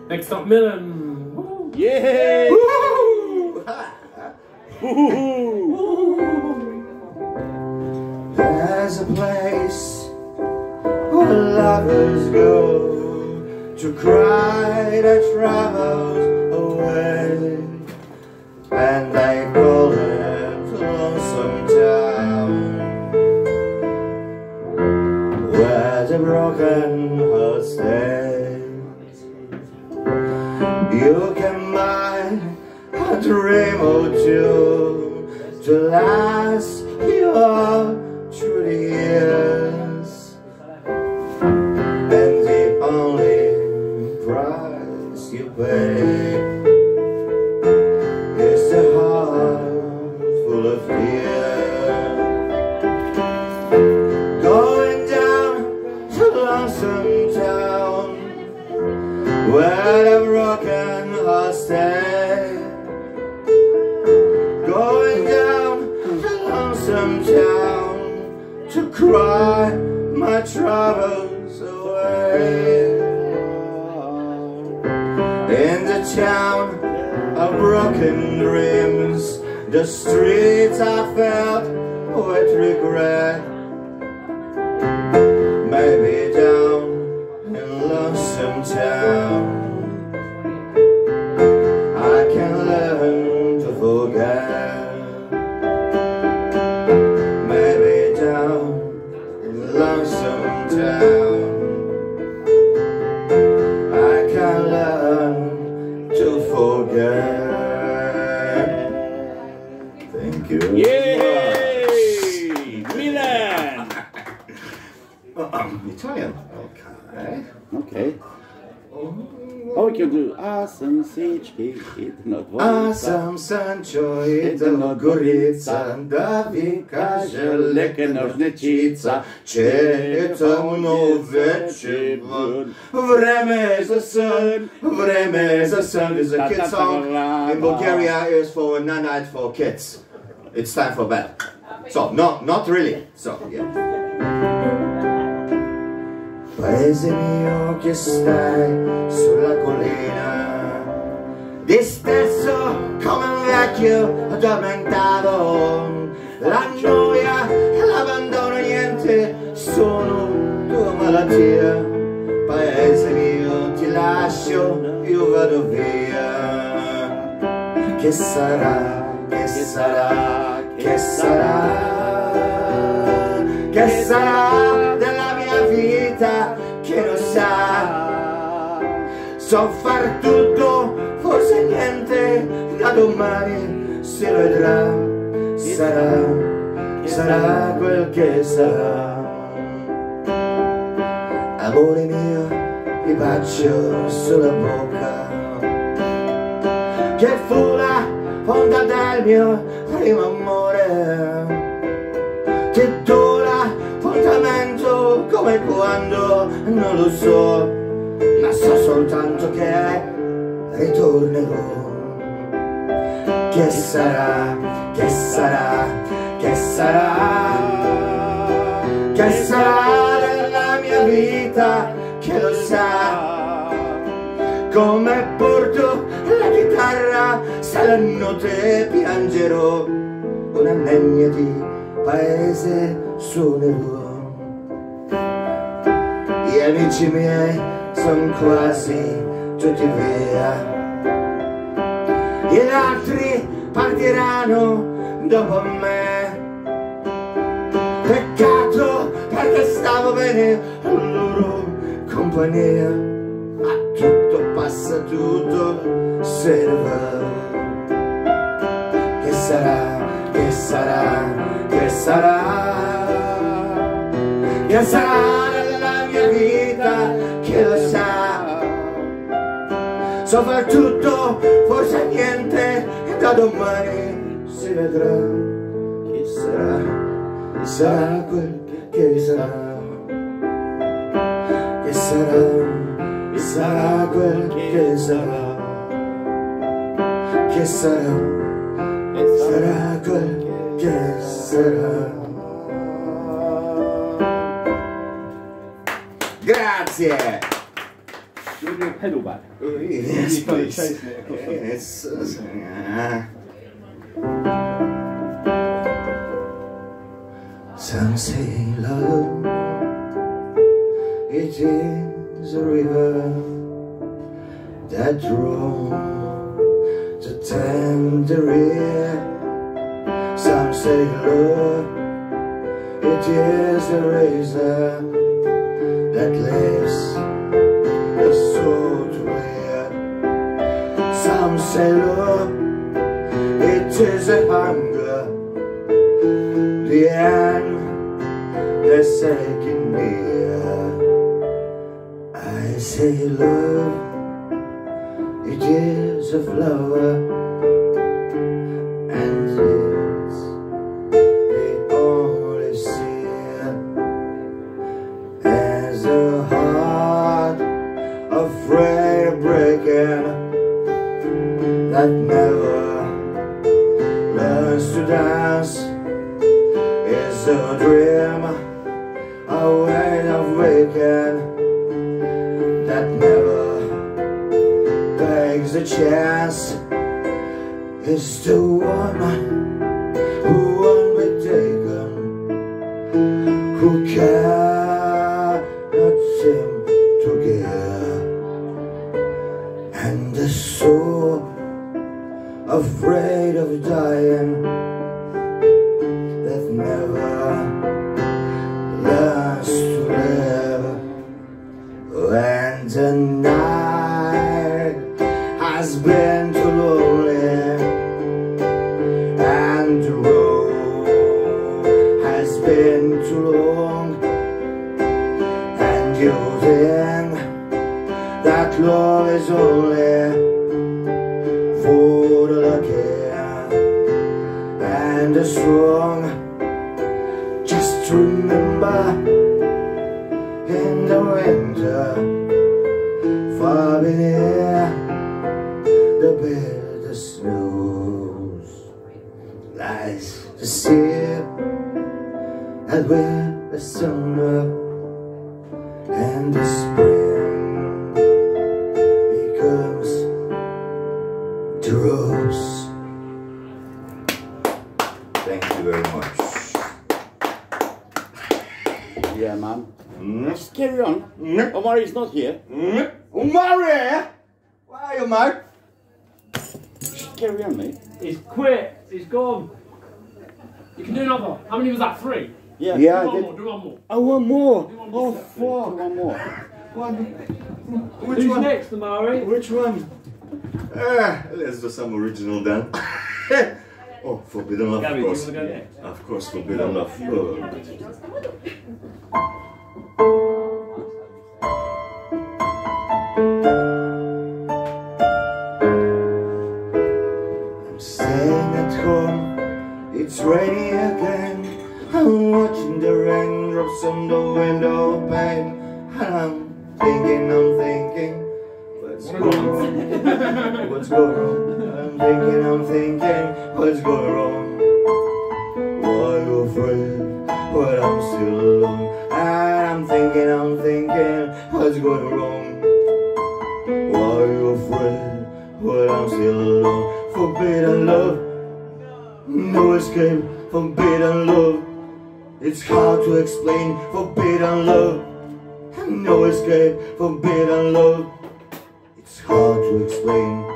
Next up, Milan. Woo. Yay! Woo. There's a place where lovers go to cry their troubles away, and they call it Lonesome Town, where the broken heart stays. You can buy a dream or two to last your through the years, and the only price you pay is a heart full of tears. Going down to Lonesome Town, where the broken hearts stay. Going down to Lonesome Town to cry my troubles away. In the town of broken dreams, the streets are filled with regret. Maybe down in Lonesome Town I can learn to forget. Maybe down in Lonesome Town I can learn to forget. Thank you. Yay! Milan! Italian. Okay. Okay. Oh, we can do Asam Sichki, not Asam Sancho idemo Gorica, da vi kaže leke nožnečica, če to noveče von. Vreme za san, vreme za san is a kid song. In Bulgaria is for night for kids. It's time for bed. So, no, not really. So, yeah. Paese mio che stai sulla collina, disteso come un vecchio addormentato, la noia e l'abbandono niente sono tua malattia. Paese mio ti lascio, io vado via. Che sarà, che sarà, che sarà, che sarà della mia vita che non sa. So far tutto, forse niente, da domani si vedrà. Sarà, sarà quel che sarà. Amore mio, ti bacio sulla bocca, che fu la fonda del mio primo amore. Ti do l'appuntamento come quando, non lo so, ma so soltanto che ritornerò. Che sarà, che sarà, che sarà, che sarà della mia vita che lo sa. Come porto la chitarra se la notte piangerò, una negna di paese suonerò. Gli amici miei son quasi tutti via, gli altri partiranno dopo me. Peccato perché stavo bene con loro compagnia, ma tutto passa, tutto se ne va. Che sarà, che sarà, che sarà, che sarà nella mia vita che lo sa. So far tutto, forse niente, da domani si vedrà. Chi sarà quel che sarà, che sarà quel che sarà, che sarà quel che sarà. Grazie! put your pedal back. Yes, You're kind of please. chasing it across. Yes. Some say love, it is a river that draws to tender ear. Some say love, it is a razor that lifts the soul to wear. Some say love, it is a hunger, the end that's aching near. I say love, it is a flower, and it's the only seed. As a heart afraid of breaking, that never learns to dance, is a dream, a way of waking, that never takes a chance, is the one who won't be taken, who cannot seem to give, and the soul afraid of dying, that never learns to live. When the night has been too lonely, and the road has been too long, and you think that love is only for the lucky and the strong, just remember, in the winter, far beneath the bitter snows, lies the sea that where the summer and the spring becomes the rose. Thank you very much. Yeah, man. Just carry on. Omari's not here. Omari! Where are you, mate? Just carry on, mate. He's quit. He's gone. You can do another. How many was that? 3? Yeah. Yeah, Do I one did. more. Do one more. Oh, one more. Do one Oh, more. fuck. One more. Which Who's one? next, Omari? Which one? Let's do some original then. Oh, Forbidden Love, Gabby, of do you course. want to go next? Of course, Forbidden Love. Oh. I'm staying at home, it's raining again. I'm watching the raindrops on the window pane, and I'm thinking, what's going wrong? What's going wrong? I'm thinking, what's going wrong? Why are you afraid? But I'm still alone. And I'm thinking, what's going wrong? Why are you afraid? But I'm still alone. Forbidden love, no escape. Forbidden love, it's hard to explain. Forbidden love, no escape. Forbidden love, it's hard to explain.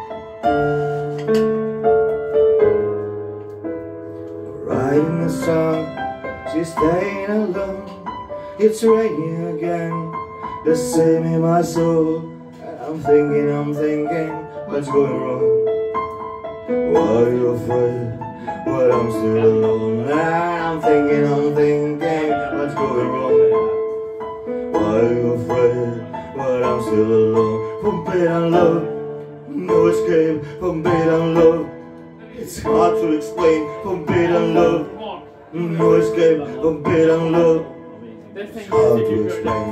Writing a song, she's staying alone. It's raining again, the same in my soul. And I'm thinking, what's going wrong? Why are you afraid? But I'm still alone. And I'm thinking, what's going wrong? Why are you afraid? But I'm still alone. Forbidden love, no escape. Forbidden love, it's hard to explain. Forbidden love, no escape. Forbidden love, it's hard to explain.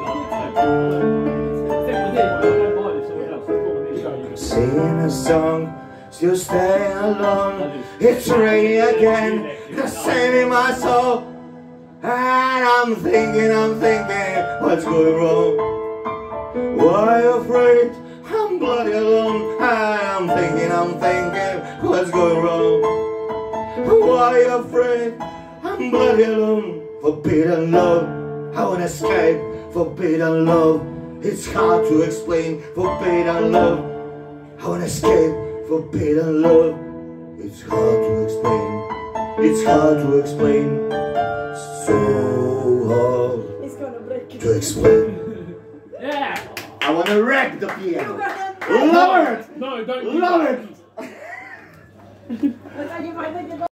Singing a song, still staying alone. It's raining again, the same in my soul. And I'm thinking, what's going wrong? Why afraid? I'm bloody alone. I'm thinking, what's going wrong? Why afraid? I'm bloody alone. Forbidden love, I wanna escape. Forbidden love, it's hard to explain. Forbidden love, I wanna escape. Forbidden love, it's hard to explain. It's hard to explain. So hard to explain. Yeah! I wanna wreck the piano. Love it! No, don't. Love it.